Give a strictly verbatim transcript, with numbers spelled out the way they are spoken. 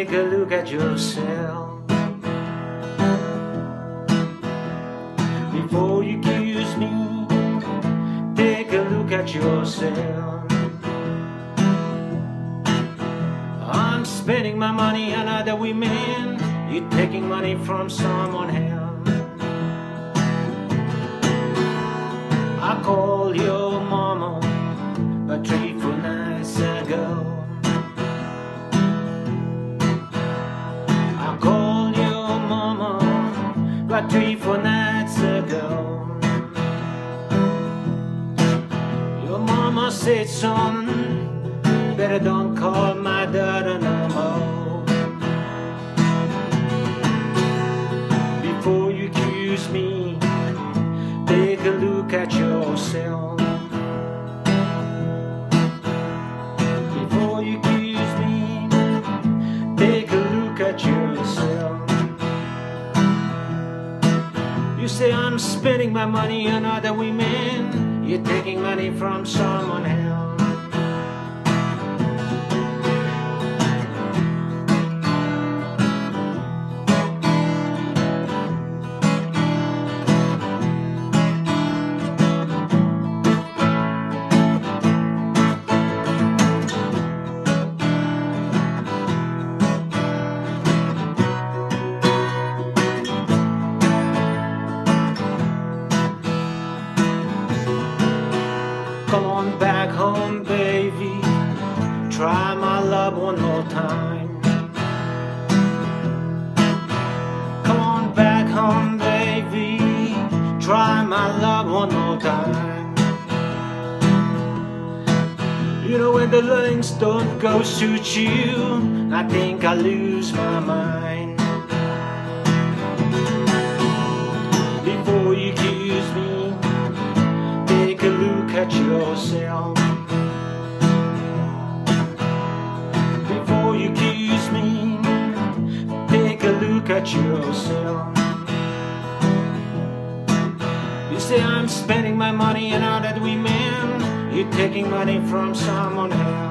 take a look at yourself before you accuse me. Take a look at yourself. I'm spending my money on other women. You're taking money from someone else. I called your mama about three, four nights ago. I called your mama about three, four nights ago. Your mama said, son, better don't call my daughter no more. Before you accuse me, take a look at yourself. Before you accuse me, take a look at yourself. You say I'm spending my money on other women. You're taking money from someone else. Come on back home, baby. Try my love one more time. Come on back home, baby. Try my love one more time. You know when the links don't go suit you, I think I lose my mind. Before you accuse me, take a look at yourself. Before you accuse me, take a look at yourself. You say I'm spending my money on other women. You're taking money from someone else.